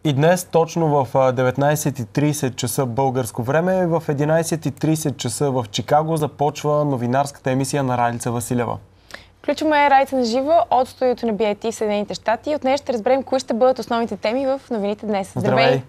И днес точно в 19:30 часа българско време, в 11:30 часа в Чикаго започва новинарската емисия на Ралица Василева. Включваме Ралица на живо от студиото на BIT в Съединените щати и от нея ще разберем кои ще бъдат основните теми в новините днес. Здравей!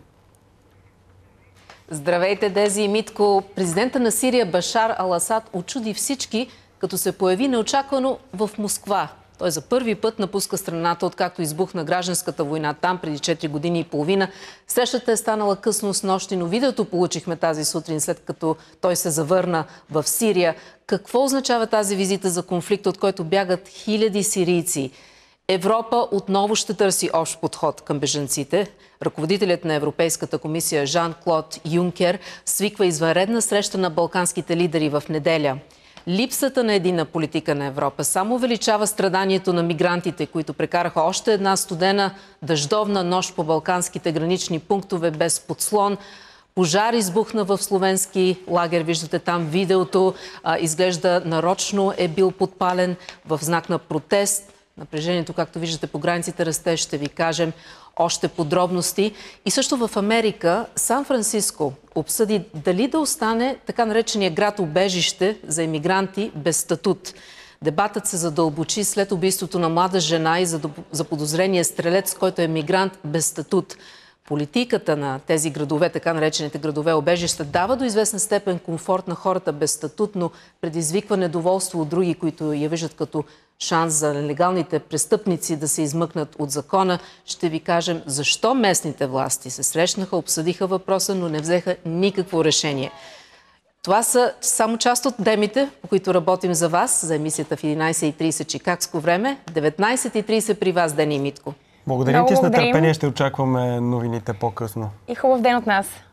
Здравейте, Дези и Митко! Президента на Сирия Башар Ал-Асад очуди всички, като се появи неочаквано в Москва. Той за първи път напуска страната, откакто избухна гражданската война там преди 4 години и половина. Срещата е станала късно с нощи, но видеото получихме тази сутрин, след като той се завърна в Сирия. Какво означава тази визита за конфликт, от който бягат хиляди сирийци? Европа отново ще търси общ подход към бежанците. Ръководителят на Европейската комисия Жан-Клод Юнкер свиква извънредна среща на балканските лидери в неделя. Липсата на единна политика на Европа само увеличава страданието на мигрантите, които прекараха още една студена дъждовна нощ по балканските гранични пунктове без подслон. Пожар избухна в словенски лагер. Виждате там видеото. Изглежда нарочно е бил подпален в знак на протест. Напрежението, както виждате, по границите расте. Ще ви кажем още подробности. И също в Америка Сан-Франциско обсъди дали да остане така наречения град-убежище за емигранти без статут. Дебатът се задълбочи след убийството на млада жена и заподозрения стрелец, който е емигрант без статут. Политиката на тези градове, така наречените градове-убежища, дава до известна степен комфорт на хората без статут, но предизвиква недоволство от други, които я виждат като шанс за нелегалните престъпници да се измъкнат от закона. Ще ви кажем защо местните власти се срещнаха, обсъдиха въпроса, но не взеха никакво решение. Това са само част от темите, по които работим за вас, за емисията в 11:30 чикагско време, 19:30 при вас, Дени и Митко. Благодарим ти, с нетърпение ще очакваме новините по-късно. И хубав ден от нас!